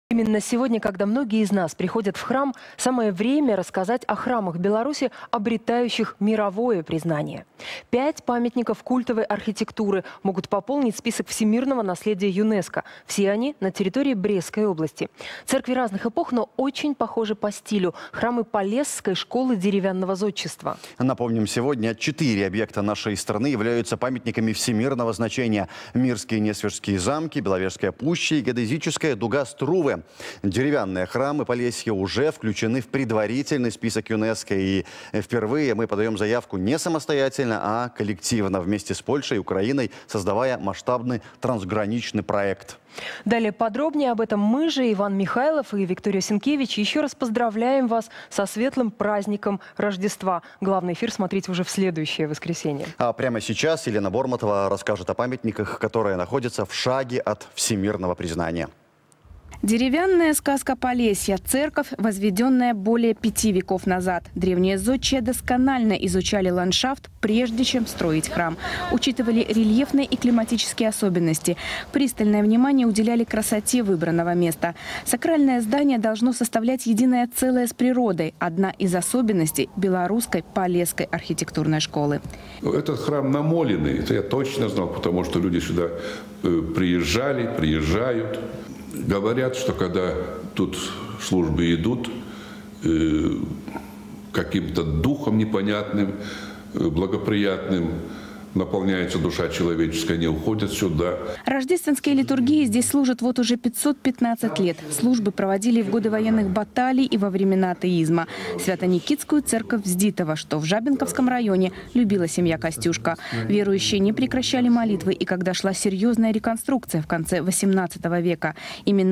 Именно сегодня, когда многие из нас приходят в храм, самое время рассказать о храмах Беларуси, обретающих мировое признание. 5 памятников культовой архитектуры могут пополнить список всемирного наследия ЮНЕСКО. Все они на территории Брестской области. Церкви разных эпох, но очень похожи по стилю. Храмы Полесской школы деревянного зодчества. Напомним, сегодня 4 объекта нашей страны являются памятниками всемирного значения. Мирские Несвежские замки, Беловежская пуща и геодезическая дуга Струве. Деревянные храмы Полесья уже включены в предварительный список ЮНЕСКО. И впервые мы подаем заявку не самостоятельно, а коллективно вместе с Польшей и Украиной, создавая масштабный трансграничный проект. Далее подробнее об этом мы же, Иван Михайлов и Виктория Сенкевич. Еще раз поздравляем вас со светлым праздником Рождества. Главный эфир смотрите уже в следующее воскресенье. А прямо сейчас Елена Бормотова расскажет о памятниках, которые находятся в шаге от всемирного признания. Деревянная сказка Полесья – церковь, возведенная более 5 веков назад. Древние зодчие досконально изучали ландшафт, прежде чем строить храм. Учитывали рельефные и климатические особенности. Пристальное внимание уделяли красоте выбранного места. Сакральное здание должно составлять единое целое с природой. Одна из особенностей белорусской Полесской архитектурной школы. Этот храм намоленный, это я точно знал, потому что люди сюда приезжают. Говорят, что когда тут службы идут, каким-то духом непонятным, благоприятным наполняется душа человеческая, не уходят сюда. Рождественские литургии здесь служат вот уже 515 лет. Службы проводили в годы военных баталий и во времена атеизма. Свято-Никитскую церковь Вздитова, что в Жабинковском районе, любила семья Костюшка. Верующие не прекращали молитвы, и когда шла серьезная реконструкция в конце 18 века, именно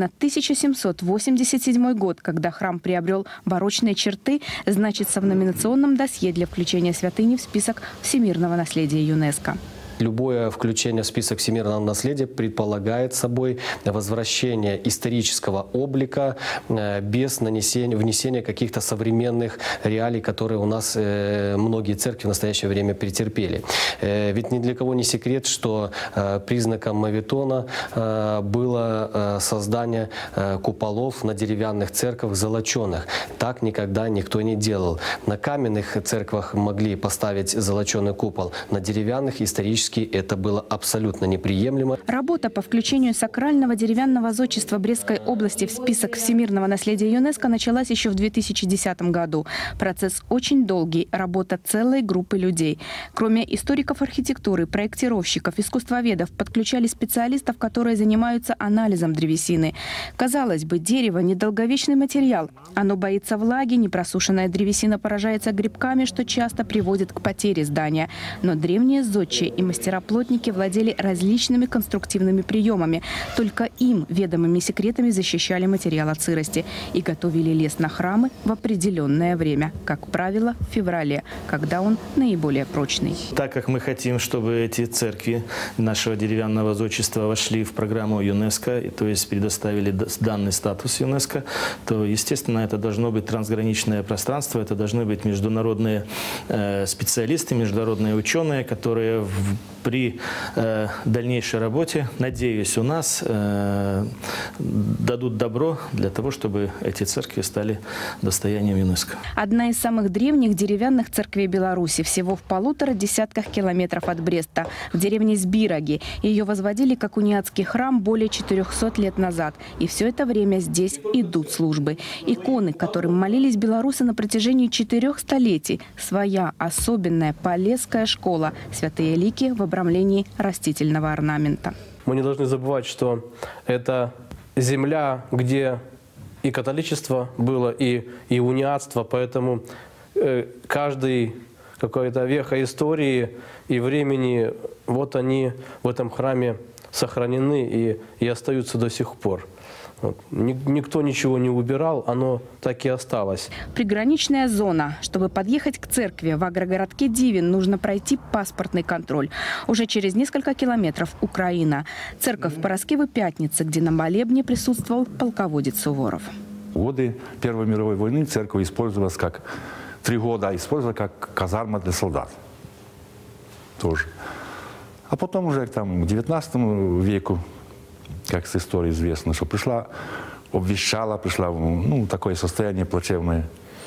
1787 год, когда храм приобрел барочные черты, значится в номинационном досье для включения святыни в список всемирного наследия ЮНЕСКО. Любое включение в список всемирного наследия предполагает собой возвращение исторического облика без внесения каких-то современных реалий, которые у нас многие церкви в настоящее время претерпели. Ведь ни для кого не секрет, что признаком моветона было создание куполов на деревянных церквах золоченых. Так никогда никто не делал. На каменных церквах могли поставить золоченый купол, на деревянных исторически это было абсолютно неприемлемо. Работа по включению сакрального деревянного зодчества Брестской области в список всемирного наследия ЮНЕСКО началась еще в 2010 году. Процесс очень долгий, работа целой группы людей. Кроме историков архитектуры, проектировщиков, искусствоведов, подключали специалистов, которые занимаются анализом древесины. Казалось бы, дерево – недолговечный материал. Оно боится влаги, непросушенная древесина поражается грибками, что часто приводит к потере здания. Но древние зодчие и мастера-плотники владели различными конструктивными приемами. Только им ведомыми секретами защищали материал от сырости и готовили лес на храмы в определенное время, как правило, в феврале, когда он наиболее прочный. Так как мы хотим, чтобы эти церкви нашего деревянного зодчества вошли в программу ЮНЕСКО, то есть предоставили данный статус ЮНЕСКО, то, естественно, это должно быть трансграничное пространство, это должны быть международные специалисты, международные ученые, которые при дальнейшей работе, надеюсь, у нас дадут добро для того, чтобы эти церкви стали достоянием ЮНЕСКО. Одна из самых древних деревянных церквей Беларуси, всего в 1,5 десятках километров от Бреста, в деревне Сбироги. Ее возводили как униатский храм более 400 лет назад. И все это время здесь идут службы. Иконы, которым молились белорусы на протяжении 4 столетий. Своя особенная Полесская школа. Святые лики в обрамлении растительного орнамента. Мы не должны забывать, что это земля, где и католичество было, и униатство, поэтому каждый какая-то веха истории и времени, вот они в этом храме сохранены и остаются до сих пор. Вот. Никто ничего не убирал, оно так и осталось. Приграничная зона. Чтобы подъехать к церкви в агрогородке Дивин, нужно пройти паспортный контроль. Уже через несколько километров Украина. Церковь Параскевы-Пятницы, где на молебне присутствовал полководец Суворов. В годы Первой мировой войны церковь использовалась 3 года как казарма для солдат. Тоже. А потом уже к 19 веку, как с истории известно, что пришла обвещала, пришла в такое состояние плачевное.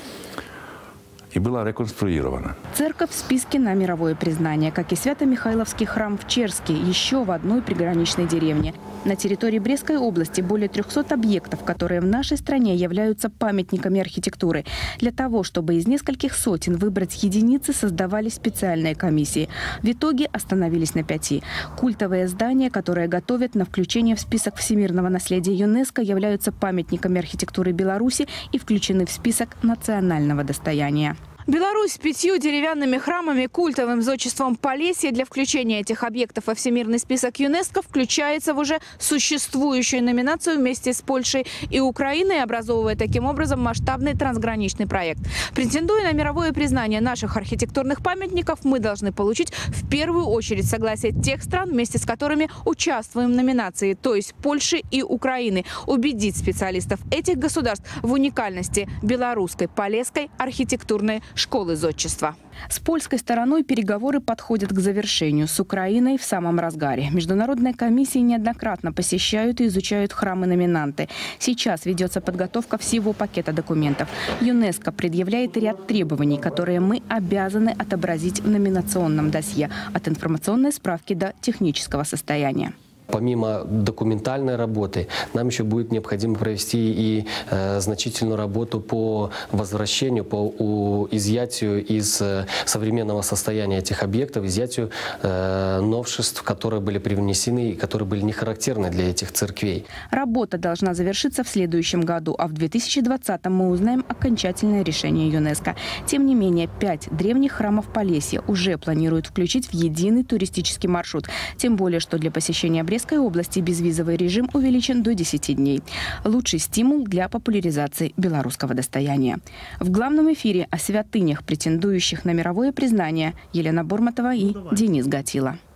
И была реконструирована. Церковь в списке на мировое признание, как и Свято-Михайловский храм в Черске, еще в одной приграничной деревне. На территории Брестской области более 300 объектов, которые в нашей стране являются памятниками архитектуры. Для того, чтобы из нескольких сотен выбрать единицы, создавались специальные комиссии. В итоге остановились на 5. Культовые здания, которые готовят на включение в список всемирного наследия ЮНЕСКО, являются памятниками архитектуры Беларуси и включены в список национального достояния. Беларусь с 5 деревянными храмами, культовым зодчеством Полесья для включения этих объектов во всемирный список ЮНЕСКО включается в уже существующую номинацию вместе с Польшей и Украиной, образовывая таким образом масштабный трансграничный проект. Претендуя на мировое признание наших архитектурных памятников, мы должны получить в первую очередь согласие тех стран, вместе с которыми участвуем в номинации, то есть Польши и Украины, убедить специалистов этих государств в уникальности белорусской полесской архитектурной школы зодчества. С польской стороной переговоры подходят к завершению. С Украиной в самом разгаре. Международные комиссии неоднократно посещают и изучают храмы-номинанты. Сейчас ведется подготовка всего пакета документов. ЮНЕСКО предъявляет ряд требований, которые мы обязаны отобразить в номинационном досье. От информационной справки до технического состояния. Помимо документальной работы, нам еще будет необходимо провести и значительную работу по возвращению, по изъятию из современного состояния этих объектов, изъятию новшеств, которые были привнесены и которые были не характерны для этих церквей. Работа должна завершиться в следующем году, а в 2020 мы узнаем окончательное решение ЮНЕСКО. Тем не менее, 5 древних храмов Полесья уже планируют включить в единый туристический маршрут. Тем более, что для посещения Брестской области безвизовый режим увеличен до 10 дней. Лучший стимул для популяризации белорусского достояния. В главном эфире о святынях, претендующих на мировое признание, Елена Бормотова и Денис Гатила.